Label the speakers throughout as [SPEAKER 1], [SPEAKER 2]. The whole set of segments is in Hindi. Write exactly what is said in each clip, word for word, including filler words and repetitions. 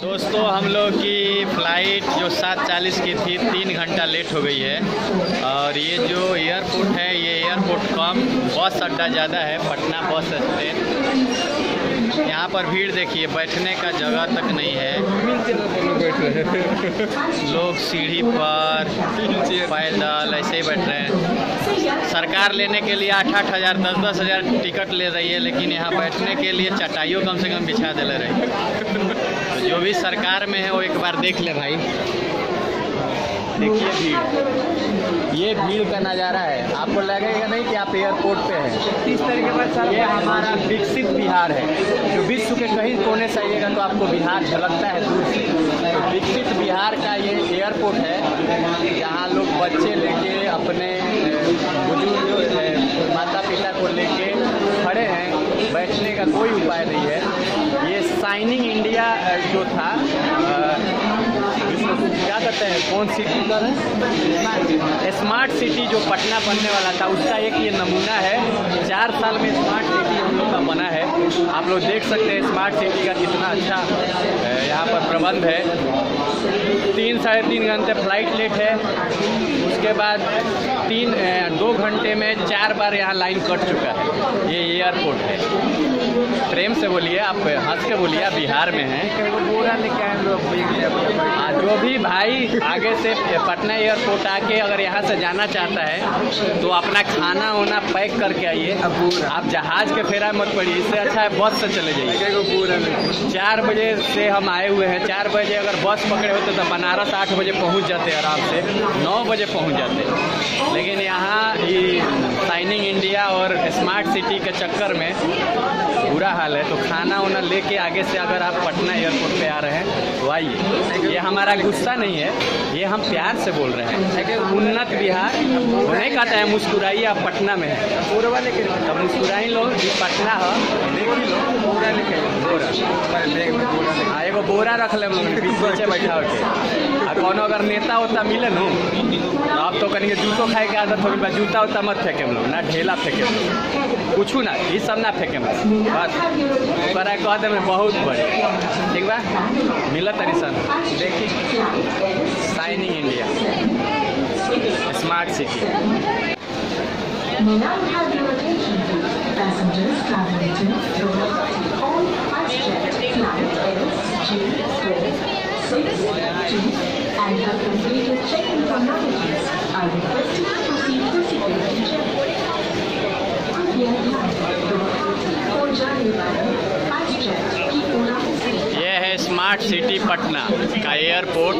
[SPEAKER 1] दोस्तों हम लोग की फ़्लाइट जो सात चालीस की थी तीन घंटा लेट हो गई है। और ये जो एयरपोर्ट है ये एयरपोर्ट कम बस अड्डा ज़्यादा है, पटना बस स्टैंड। यहाँ पर भीड़ देखिए, बैठने का जगह तक नहीं है। लोग सीढ़ी पर पैदल ऐसे ही बैठ रहे हैं। सरकार लेने के लिए आठ आठ हज़ार दस दस हज़ार टिकट ले रही है, लेकिन यहाँ बैठने के लिए चटाइयों कम से कम बिछा दे रही है। तो जो भी सरकार में है वो एक बार देख ले भाई। देखिए भीड़, ये भीड़ का नज़ारा है। आपको लगेगा नहीं कि आप एयरपोर्ट पे हैं। इस तरीके से ये हमारा विकसित बिहार है। जो विश्व के कहीं कोने से आइएगा तो आपको बिहार झलकता है दूर से। तो विकसित बिहार का ये एयरपोर्ट है, जहाँ लोग बच्चे लेके अपने बुजुर्ग माता पिता को लेके खड़े हैं। बैठने का कोई उपाय नहीं है। ये शाइनिंग इंडिया जो था, क्या कहते हैं, कौन सिटी का है, स्मार्ट सिटी जो पटना बनने वाला था उसका एक ये नमूना है। चार साल में स्मार्ट सिटी हम लोग का बना है। आप लोग देख सकते हैं स्मार्ट सिटी का कितना अच्छा यहाँ पर प्रबंध है। तीन साढ़े तीन घंटे फ्लाइट लेट है, उसके बाद तीन दो घंटे में चार बार यहाँ लाइन कट चुका है। ये एयरपोर्ट है। प्रेम से बोलिए, आप हंस के बोलिए, आप बिहार में हैं।
[SPEAKER 2] पूरा लेके आए लोग।
[SPEAKER 1] जो भी भाई आगे से पटना एयरपोर्ट आके अगर यहाँ से जाना चाहता है तो अपना खाना वाना पैक करके आइए। आप जहाज के फेरा मत पड़िए, इससे अच्छा है बस से चले जाइए।
[SPEAKER 2] पूरा
[SPEAKER 1] चार बजे से हम आए हुए हैं। चार बजे अगर बस पकड़े होते तो बनारस आठ बजे पहुँच जाते आराम से, नौ बजे पहुँच जाते। लेकिन यहाँ ये शाइनिंग इंडिया और स्मार्ट सिटी के चक्कर में बुरा हाल है। तो खाना वाना लेके आगे से अगर आप पटना एयरपोर्ट पे आ रहे हैं तो आइए। ये हमारा गुस्सा नहीं है, ये हम प्यार से बोल रहे हैं। उन्नत बिहार वो नहीं कहता है मुस्कुराइए आप पटना में है,
[SPEAKER 2] पूरा वाले के
[SPEAKER 1] तब मुस्कुराई लोग कि पटना है। देखी लो
[SPEAKER 2] पूरा लेके
[SPEAKER 1] बोरा, हाँ एगो बोरा रख ले पीछे बैठा के। आ कौनो अगर नेता होता मिले न तो आप तो कहीं जूतो खाए के आदत होगी, जूता उता मत फेंके हम लोग, ना ढेला फेंके हम लोग, कुछ ना, ये सब ना फेंके हम लोग। बस करा कह दे बहुत बड़े ठीक बा मिला तरी सन। देखिए shining India smart city.
[SPEAKER 3] May I have your attention, passengers traveling to all flight flight S G six two and have completed check-in formalities are requested to proceed to security check. कृपया ध्यान दें, हो जाने वाली फास्ट ट्रैक की उड़ान से
[SPEAKER 1] यह है स्मार्ट सिटी पटना का एयरपोर्ट।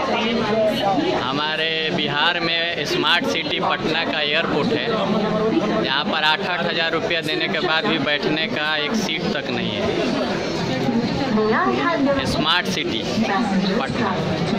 [SPEAKER 1] हमारे बिहार में स्मार्ट सिटी पटना का एयरपोर्ट है, यहाँ पर आठ आठ हज़ार रुपया देने के बाद भी बैठने का एक सीट तक नहीं है। Smart city Patna.